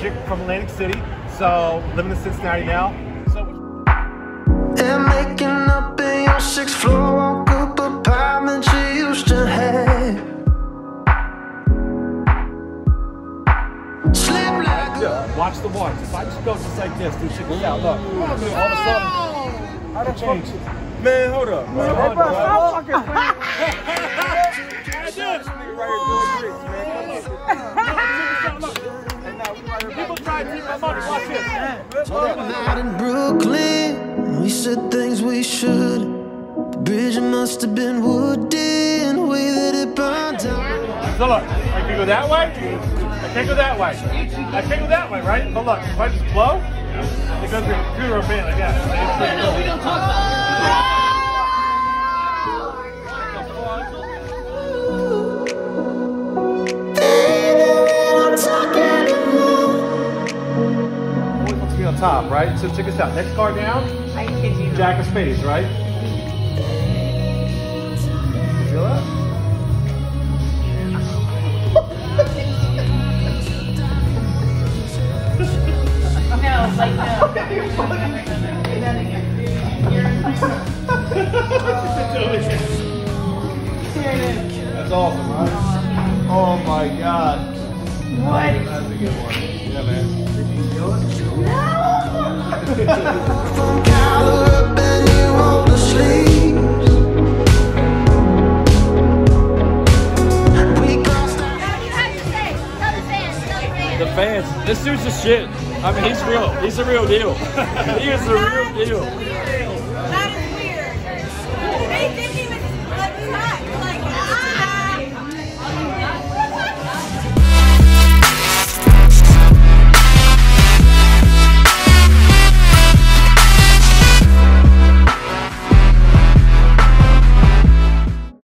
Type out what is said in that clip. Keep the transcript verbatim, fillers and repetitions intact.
Streetmagic from Atlantic City. So living in Cincinnati now. So and making up in your sixth floor walk up apartment you used to have. Sleep like yeah, watch the watch. If I just go just like this, dude, check this out. Look, all of a sudden, I don't change. Man, hold up. Man, hold up. Stop fucking people try to take my money. Watch this. out in Brooklyn, we said things we should. The bridge must have been woody and the way that it burned down. So look, I can go that way. I can't go that way. I can't go that way, right? But look, if I just blow, it goes to the computer or band like that. No, no, we don't talk about on top, right? So check this out. Next card down. I kid you. Jack of spades, right? Feel that? No, like no. That's awesome, right? Oh my God. What? That's a good one. Yeah, man. From collar up and you hold the sleeves. We crossed our The fans. This dude's the shit. I mean, he's real. He's a real deal. He is the real deal.